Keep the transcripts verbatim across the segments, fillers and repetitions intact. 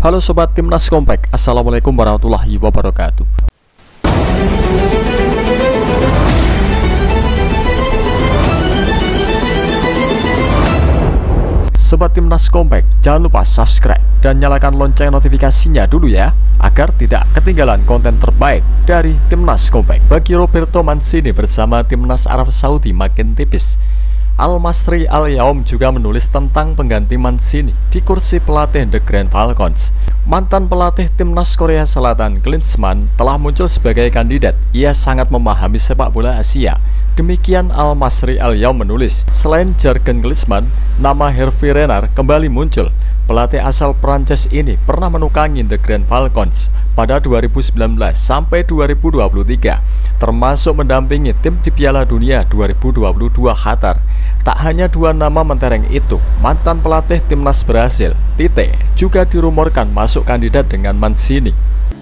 Halo Sobat Timnas Kompak, Assalamualaikum warahmatullahi wabarakatuh. Sobat Timnas Kompak, jangan lupa subscribe dan nyalakan lonceng notifikasinya dulu ya, agar tidak ketinggalan konten terbaik dari Timnas Kompak. Bagi Roberto Mancini bersama Timnas Arab Saudi makin tipis. Al-Masri Al-Yaum juga menulis tentang pengganti Mancini di kursi pelatih The Grand Falcons. Mantan pelatih Timnas Korea Selatan Klinsmann telah muncul sebagai kandidat. Ia sangat memahami sepak bola Asia. Demikian Al-Masri Al-Yaum menulis. Selain Jurgen Klinsmann, nama Hervé Renard kembali muncul. Pelatih asal Prancis ini pernah menukangi The Grand Falcons pada dua ribu sembilan belas sampai dua ribu dua puluh tiga, termasuk mendampingi tim di Piala Dunia dua ribu dua puluh dua Qatar. Tak hanya dua nama mentereng itu, mantan pelatih Timnas Brasil, Tite, juga dirumorkan masuk kandidat dengan Mancini.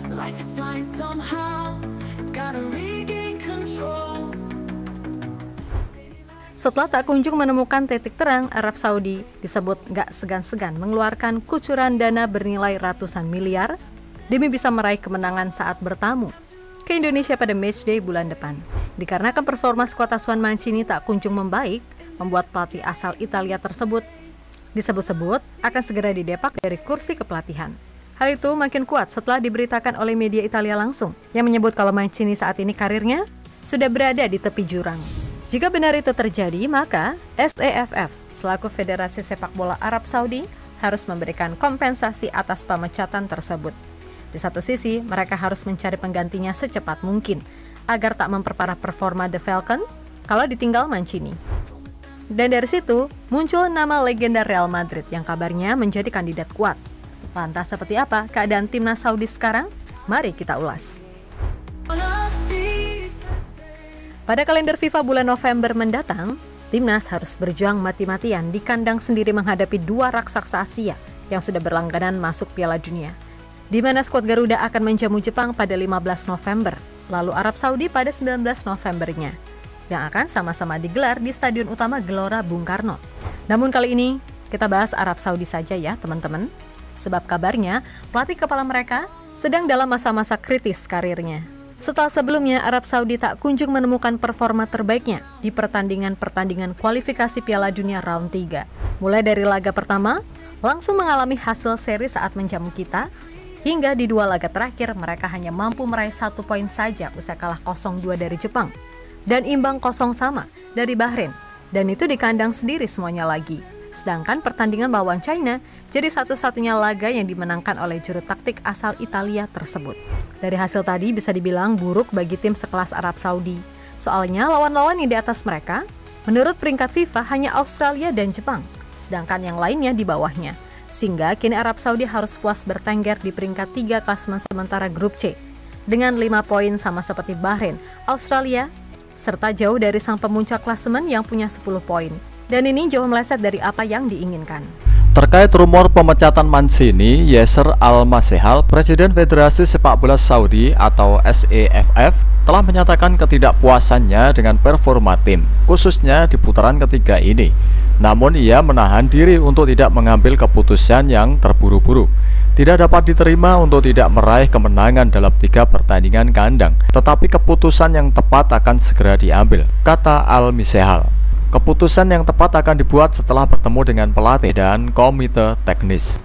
Setelah tak kunjung menemukan titik terang, Arab Saudi disebut gak segan-segan mengeluarkan kucuran dana bernilai ratusan miliar demi bisa meraih kemenangan saat bertamu ke Indonesia pada matchday bulan depan. Dikarenakan performa skuad asuhan Mancini tak kunjung membaik, membuat pelatih asal Italia tersebut disebut-sebut akan segera didepak dari kursi kepelatihan. Hal itu makin kuat setelah diberitakan oleh media Italia langsung yang menyebut kalau Mancini saat ini karirnya sudah berada di tepi jurang. Jika benar itu terjadi, maka S E F F selaku Federasi Sepak Bola Arab Saudi harus memberikan kompensasi atas pemecatan tersebut. Di satu sisi, mereka harus mencari penggantinya secepat mungkin agar tak memperparah performa The Falcon kalau ditinggal Mancini. Dan dari situ, muncul nama legenda Real Madrid yang kabarnya menjadi kandidat kuat. Lantas seperti apa keadaan Timnas Saudi sekarang? Mari kita ulas. Pada kalender FIFA bulan November mendatang, Timnas harus berjuang mati-matian di kandang sendiri menghadapi dua raksasa Asia yang sudah berlangganan masuk Piala Dunia, di mana skuad Garuda akan menjamu Jepang pada lima belas November, lalu Arab Saudi pada sembilan belas Novembernya, yang akan sama-sama digelar di Stadion Utama Gelora Bung Karno. Namun kali ini, kita bahas Arab Saudi saja ya teman-teman, sebab kabarnya pelatih kepala mereka sedang dalam masa-masa kritis karirnya. Setelah sebelumnya Arab Saudi tak kunjung menemukan performa terbaiknya di pertandingan-pertandingan kualifikasi Piala Dunia round tiga. Mulai dari laga pertama, langsung mengalami hasil seri saat menjamu kita, hingga di dua laga terakhir mereka hanya mampu meraih satu poin saja usai kalah nol dua dari Jepang, dan imbang kosong sama dari Bahrain, dan itu di kandang sendiri semuanya lagi. Sedangkan pertandingan melawan China jadi satu-satunya laga yang dimenangkan oleh juru taktik asal Italia tersebut. Dari hasil tadi bisa dibilang buruk bagi tim sekelas Arab Saudi. Soalnya lawan-lawan yang di atas mereka, menurut peringkat FIFA hanya Australia dan Jepang, sedangkan yang lainnya di bawahnya. Sehingga kini Arab Saudi harus puas bertengger di peringkat tiga klasemen sementara grup C, dengan lima poin sama seperti Bahrain, Australia, serta jauh dari sang pemuncak klasemen yang punya sepuluh poin. Dan ini jauh meleset dari apa yang diinginkan. Terkait rumor pemecatan Mancini, Yasser Al-Masehal, Presiden Federasi Sepak Bola Saudi atau S E F F, telah menyatakan ketidakpuasannya dengan performa tim, khususnya di putaran ketiga ini. Namun ia menahan diri untuk tidak mengambil keputusan yang terburu-buru. Tidak dapat diterima untuk tidak meraih kemenangan dalam tiga pertandingan kandang, tetapi keputusan yang tepat akan segera diambil, kata Al-Masehal. Keputusan yang tepat akan dibuat setelah bertemu dengan pelatih dan komite teknis.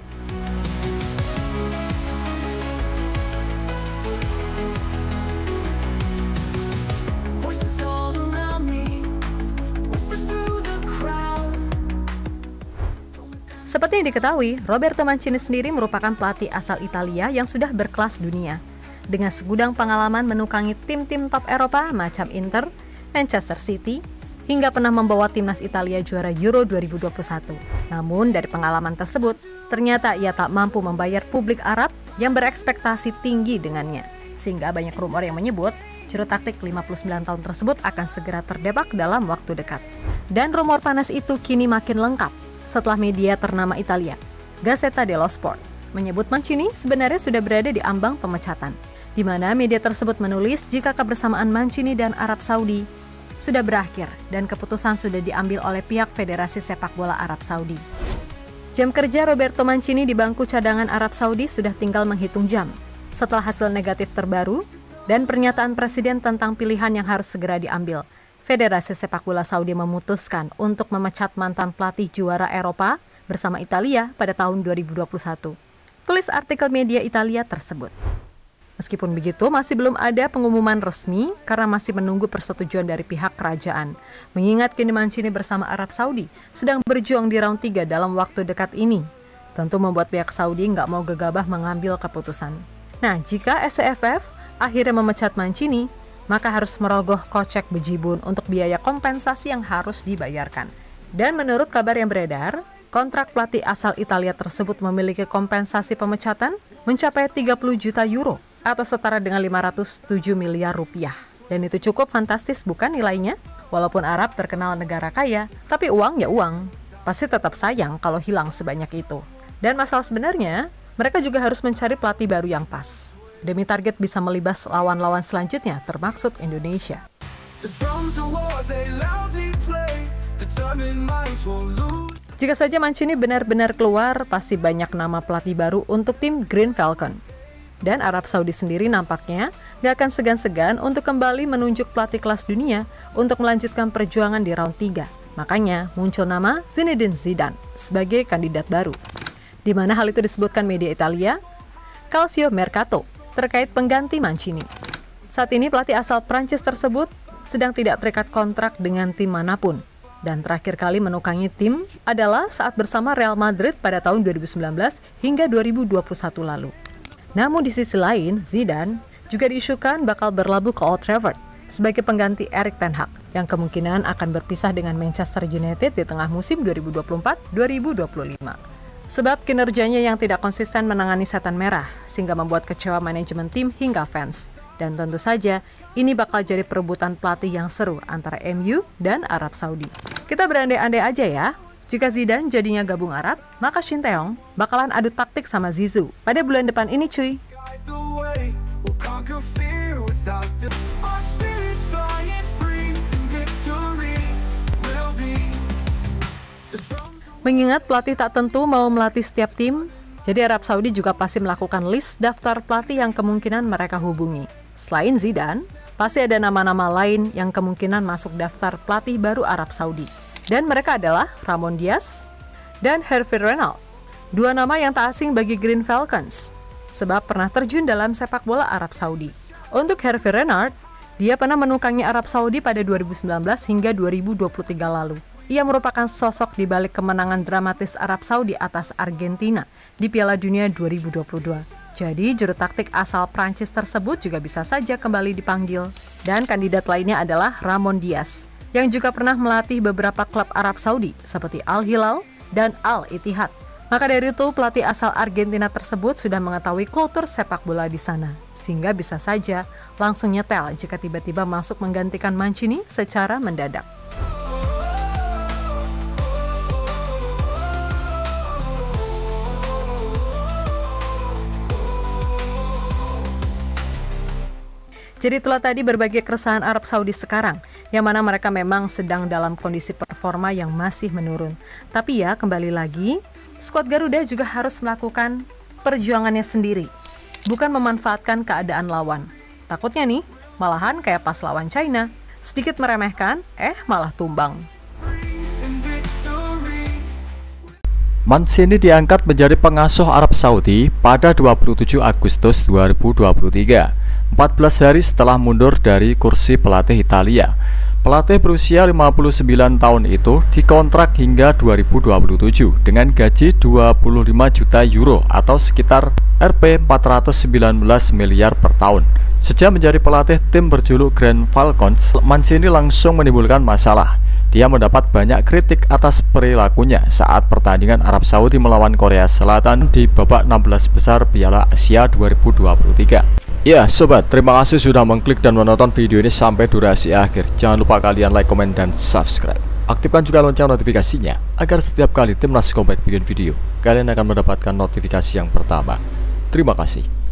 Seperti yang diketahui, Roberto Mancini sendiri merupakan pelatih asal Italia yang sudah berkelas dunia, dengan segudang pengalaman menukangi tim-tim top Eropa macam Inter, Manchester City, hingga pernah membawa timnas Italia juara Euro dua ribu dua puluh satu. Namun dari pengalaman tersebut, ternyata ia tak mampu membayar publik Arab yang berekspektasi tinggi dengannya. Sehingga banyak rumor yang menyebut juru taktik lima puluh sembilan tahun tersebut akan segera terdepak dalam waktu dekat. Dan rumor panas itu kini makin lengkap setelah media ternama Italia, Gazzetta dello Sport, menyebut Mancini sebenarnya sudah berada di ambang pemecatan, di mana media tersebut menulis jika kebersamaan Mancini dan Arab Saudi sudah berakhir dan keputusan sudah diambil oleh pihak Federasi Sepak Bola Arab Saudi. Jam kerja Roberto Mancini di bangku cadangan Arab Saudi sudah tinggal menghitung jam setelah hasil negatif terbaru dan pernyataan Presiden tentang pilihan yang harus segera diambil. Federasi Sepak Bola Saudi memutuskan untuk memecat mantan pelatih juara Eropa bersama Italia pada tahun dua ribu dua puluh satu. Tulis artikel media Italia tersebut. Meskipun begitu, masih belum ada pengumuman resmi karena masih menunggu persetujuan dari pihak kerajaan. Mengingat kini Mancini bersama Arab Saudi sedang berjuang di round tiga dalam waktu dekat ini. Tentu membuat pihak Saudi nggak mau gegabah mengambil keputusan. Nah, jika S C F F akhirnya memecat Mancini, maka harus merogoh kocek bejibun untuk biaya kompensasi yang harus dibayarkan. Dan menurut kabar yang beredar, kontrak pelatih asal Italia tersebut memiliki kompensasi pemecatan mencapai tiga puluh juta euro atau setara dengan lima ratus tujuh miliar rupiah. Dan itu cukup fantastis bukan nilainya? Walaupun Arab terkenal negara kaya, tapi uang ya uang. Pasti tetap sayang kalau hilang sebanyak itu. Dan masalah sebenarnya, mereka juga harus mencari pelatih baru yang pas. Demi target bisa melibas lawan-lawan selanjutnya, termaksud Indonesia. Jika saja Mancini benar-benar keluar, pasti banyak nama pelatih baru untuk tim Green Falcon. Dan Arab Saudi sendiri nampaknya gak akan segan-segan untuk kembali menunjuk pelatih kelas dunia untuk melanjutkan perjuangan di round tiga. Makanya muncul nama Zinedine Zidane sebagai kandidat baru. Di mana hal itu disebutkan media Italia, Calcio Mercato, terkait pengganti Mancini. Saat ini pelatih asal Prancis tersebut sedang tidak terikat kontrak dengan tim manapun. Dan terakhir kali menukangi tim adalah saat bersama Real Madrid pada tahun dua ribu sembilan belas hingga dua ribu dua puluh satu lalu. Namun di sisi lain, Zidane juga diisukan bakal berlabuh ke Old Trafford sebagai pengganti Erik ten Hag yang kemungkinan akan berpisah dengan Manchester United di tengah musim dua ribu dua puluh empat dua ribu dua puluh lima. Sebab kinerjanya yang tidak konsisten menangani setan merah sehingga membuat kecewa manajemen tim hingga fans. Dan tentu saja ini bakal jadi perebutan pelatih yang seru antara M U dan Arab Saudi. Kita berandai-andai aja ya. Jika Zidane jadinya gabung Arab, maka Shin Tae-yong bakalan adu taktik sama Zizou pada bulan depan ini cuy. Mengingat pelatih tak tentu mau melatih setiap tim, jadi Arab Saudi juga pasti melakukan list daftar pelatih yang kemungkinan mereka hubungi. Selain Zidane, pasti ada nama-nama lain yang kemungkinan masuk daftar pelatih baru Arab Saudi. Dan mereka adalah Ramon Diaz dan Hervé Renard, dua nama yang tak asing bagi Green Falcons, sebab pernah terjun dalam sepak bola Arab Saudi. Untuk Hervé Renard, dia pernah menukangi Arab Saudi pada dua ribu sembilan belas hingga dua ribu dua puluh tiga lalu. Ia merupakan sosok di balik kemenangan dramatis Arab Saudi atas Argentina di Piala Dunia dua ribu dua puluh dua. Jadi juru taktik asal Prancis tersebut juga bisa saja kembali dipanggil. Dan kandidat lainnya adalah Ramon Diaz, yang juga pernah melatih beberapa klub Arab Saudi seperti Al Hilal dan Al Ittihad. Maka dari itu pelatih asal Argentina tersebut sudah mengetahui kultur sepak bola di sana, sehingga bisa saja langsung nyetel jika tiba-tiba masuk menggantikan Mancini secara mendadak. Jadi itulah tadi berbagai keresahan Arab Saudi sekarang, yang mana mereka memang sedang dalam kondisi performa yang masih menurun. Tapi ya, kembali lagi, skuad Garuda juga harus melakukan perjuangannya sendiri, bukan memanfaatkan keadaan lawan. Takutnya nih, malahan kayak pas lawan China, sedikit meremehkan, eh malah tumbang. Mancini diangkat menjadi pengasuh Arab Saudi pada dua puluh tujuh Agustus dua ribu dua puluh tiga, empat belas hari setelah mundur dari kursi pelatih Italia. Pelatih berusia lima puluh sembilan tahun itu dikontrak hingga dua ribu dua puluh tujuh dengan gaji dua puluh lima juta euro atau sekitar R P empat ratus sembilan belas miliar per tahun. Sejak menjadi pelatih tim berjuluk Green Falcons, Mancini langsung menimbulkan masalah. Dia mendapat banyak kritik atas perilakunya saat pertandingan Arab Saudi melawan Korea Selatan di babak enam belas besar Piala Asia dua ribu dua puluh tiga. Ya sobat, terima kasih sudah mengklik dan menonton video ini sampai durasi akhir. Jangan lupa kalian like, komen, dan subscribe. Aktifkan juga lonceng notifikasinya agar setiap kali Timnas Comeback bikin video, kalian akan mendapatkan notifikasi yang pertama. Terima kasih.